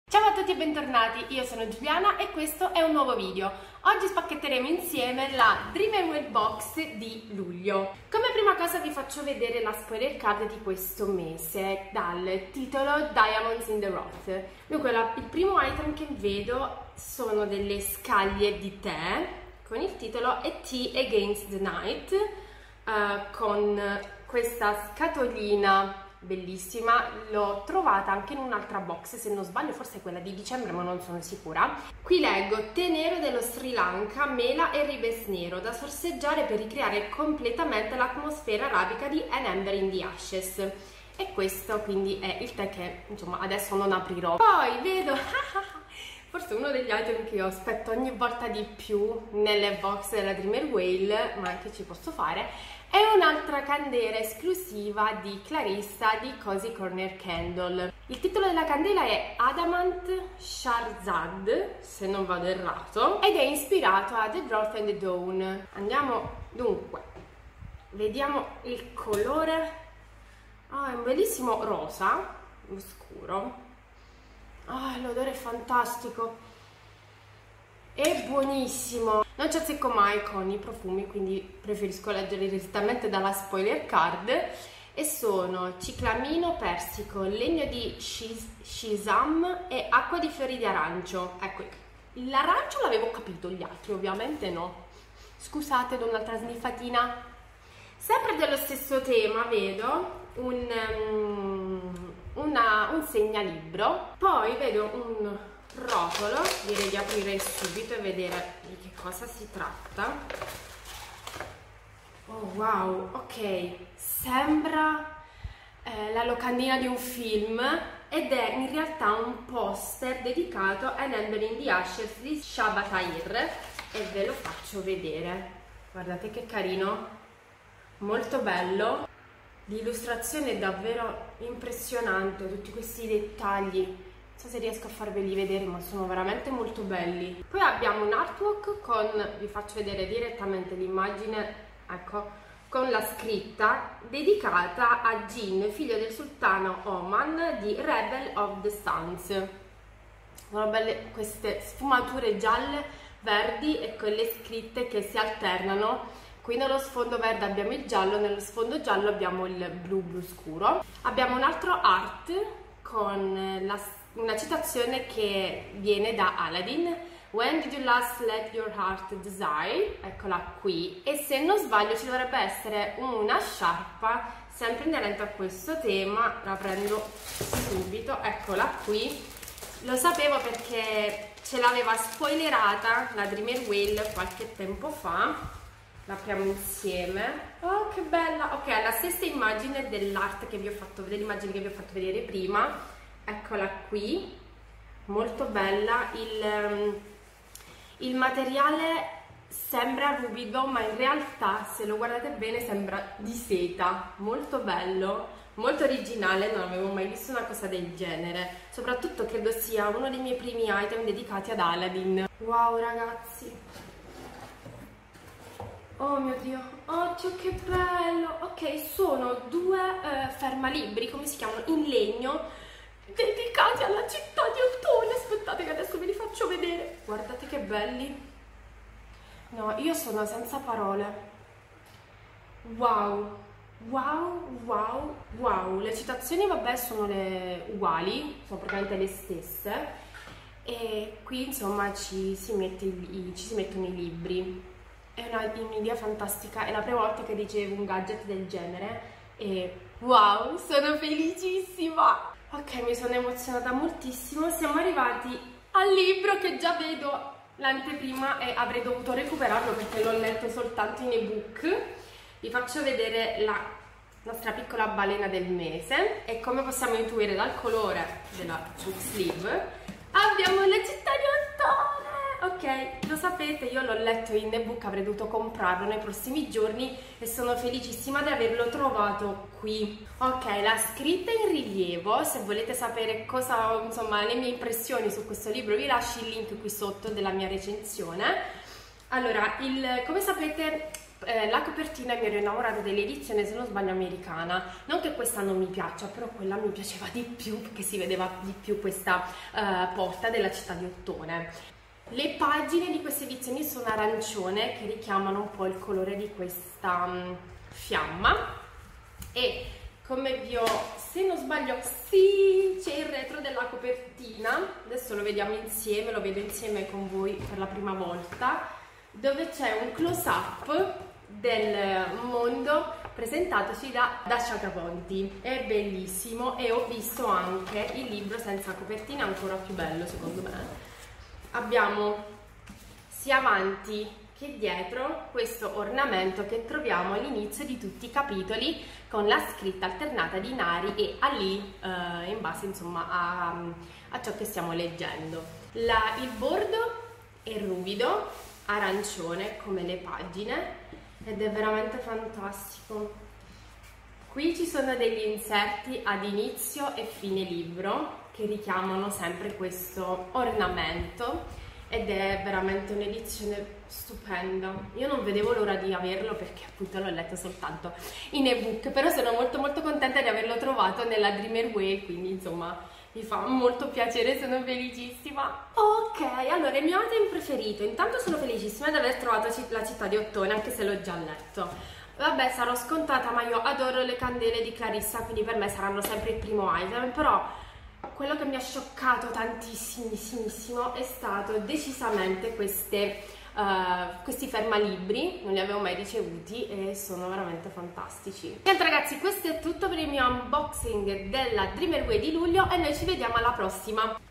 Ciao a tutti e bentornati, io sono Giuliana e questo è un nuovo video. Oggi spacchetteremo insieme la Dreamwell Box di luglio. Come prima cosa vi faccio vedere la spoiler card di questo mese dal titolo Diamonds in the Rough. Dunque il primo item che vedo sono delle scaglie di tè con il titolo A Tea Against the Night, con questa scatolina bellissima. L'ho trovata anche in un'altra box, se non sbaglio forse quella di dicembre, ma non sono sicura. Qui leggo: tè nero dello Sri Lanka, mela e ribes nero da sorseggiare per ricreare completamente l'atmosfera arabica di An Ember in the Ashes. E questo quindi è il tè che insomma adesso non aprirò. Poi vedo forse uno degli item che io aspetto ogni volta di più nelle box della Dreamwell, ma che ci posso fare, è un'altra candela esclusiva di Clarissa di Cozy Corner Candle. Il titolo della candela è Adamant Shahrzad, se non vado errato, ed è ispirato a The Drought and the Dawn. Andiamo dunque, vediamo il colore. È un bellissimo rosa scuro. L'odore è fantastico, è buonissimo. Non ci azzecco mai con i profumi, quindi preferisco leggere direttamente dalla spoiler card. E sono ciclamino, persico, legno di shisam e acqua di fiori di arancio. Ecco, l'arancio l'avevo capito, gli altri ovviamente no. Scusate, do un'altra sniffatina. Sempre dello stesso tema vedo un segnalibro, poi vedo un rotolo, direi di aprire subito e vedere di che cosa si tratta. Oh wow, ok, sembra la locandina di un film ed è in realtà un poster dedicato a An Ember in the Ashes di Shaba Tahir e ve lo faccio vedere. Guardate che carino, molto bello. L'illustrazione è davvero impressionante, tutti questi dettagli, non so se riesco a farveli vedere, ma sono veramente molto belli. Poi abbiamo un artwork con, vi faccio vedere direttamente l'immagine, ecco, con la scritta dedicata a Jin, figlio del sultano Oman di Rebel of the Suns. Sono belle queste sfumature gialle, verdi e quelle scritte che si alternano. Qui nello sfondo verde abbiamo il giallo, nello sfondo giallo abbiamo il blu scuro. Abbiamo un altro art con una citazione che viene da Aladdin. When did you last let your heart desire? Eccola qui. E se non sbaglio ci dovrebbe essere una sciarpa sempre inerente a questo tema. La prendo subito, eccola qui. Lo sapevo perché ce l'aveva spoilerata la Dreamwell qualche tempo fa. L'apriamo insieme. Oh, che bella! Ok, è la stessa immagine dell'art che vi ho fatto vedere, l'immagine che vi ho fatto vedere prima. Eccola qui, molto bella. Il materiale sembra ruvido, ma in realtà, se lo guardate bene, sembra di seta. Molto bello, molto originale, non avevo mai visto una cosa del genere. Soprattutto credo sia uno dei miei primi item dedicati ad Aladdin. Wow, ragazzi! Oh mio Dio, oddio che bello! Ok, sono due fermalibri, come si chiamano? In legno, dedicati alla città di Ottone. Aspettate che adesso ve li faccio vedere. Guardate che belli. No, io sono senza parole. Wow, wow, wow, wow. Le citazioni vabbè sono le uguali, sono praticamente le stesse. E qui insomma ci si mettono i libri. È un'idea fantastica, è la prima volta che ricevo un gadget del genere e wow, sono felicissima! Ok, mi sono emozionata moltissimo, siamo arrivati al libro che già vedo l'anteprima e avrei dovuto recuperarlo perché l'ho letto soltanto in ebook. Vi faccio vedere la nostra piccola balena del mese e come possiamo intuire dal colore della book sleeve abbiamo la città di Ottone! Ok, lo sapete, io l'ho letto in ebook, avrei dovuto comprarlo nei prossimi giorni e sono felicissima di averlo trovato qui. Ok, la scritta in rilievo, se volete sapere cosa, insomma, le mie impressioni su questo libro, vi lascio il link qui sotto della mia recensione. Allora, come sapete, la copertina mi ero innamorata dell'edizione, se non sbaglio, americana. Non che questa non mi piaccia, però quella mi piaceva di più perché si vedeva di più questa porta della città di Ottone. Le pagine di queste edizioni sono arancione, che richiamano un po' il colore di questa fiamma, e come vi ho, se non sbaglio, sì, c'è il retro della copertina, adesso lo vediamo insieme, lo vedo insieme con voi per la prima volta, dove c'è un close-up del mondo presentatoci da Dasha Caponti. È bellissimo, e ho visto anche il libro senza copertina, ancora più bello secondo me. Abbiamo sia avanti che dietro questo ornamento che troviamo all'inizio di tutti i capitoli, con la scritta alternata di Nari e Ali in base insomma a ciò che stiamo leggendo. Il bordo è ruvido, arancione come le pagine, ed è veramente fantastico. Qui ci sono degli inserti ad inizio e fine libro che richiamano sempre questo ornamento, ed è veramente un'edizione stupenda. Io non vedevo l'ora di averlo perché appunto l'ho letto soltanto in ebook, però sono molto contenta di averlo trovato nella Dreamer Way, quindi insomma mi fa molto piacere, sono felicissima. Ok, allora il mio item preferito, intanto sono felicissima di aver trovato la città di Ottone, anche se l'ho già letto. Vabbè, sarò scontata, ma io adoro le candele di Clarissa, quindi per me saranno sempre il primo item, però quello che mi ha scioccato tantissimissimo è stato decisamente questi fermalibri. Non li avevo mai ricevuti e sono veramente fantastici. Niente ragazzi, questo è tutto per il mio unboxing della Dreamer Way di luglio, e noi ci vediamo alla prossima.